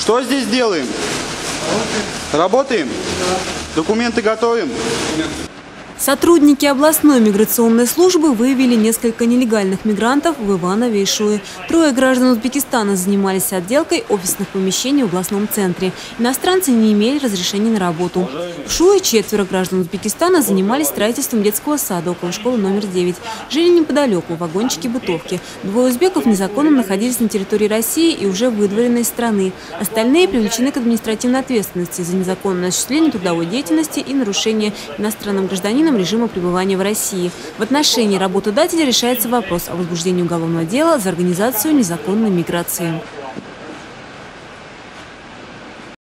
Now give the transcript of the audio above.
Что здесь делаем? Работаем? Документы готовим? Сотрудники областной миграционной службы выявили несколько нелегальных мигрантов в Иванове и Шуе. 3 граждан Узбекистана занимались отделкой офисных помещений в областном центре. Иностранцы не имели разрешения на работу. В Шуе 4 граждан Узбекистана занимались строительством детского сада около школы номер 9. Жили неподалеку, в вагончике бытовки. 2 узбеков незаконно находились на территории России и уже выдворены из страны. Остальные привлечены к административной ответственности за незаконное осуществление трудовой деятельности и нарушение иностранным гражданином режима пребывания в России. В отношении работодателя решается вопрос о возбуждении уголовного дела за организацию незаконной миграции.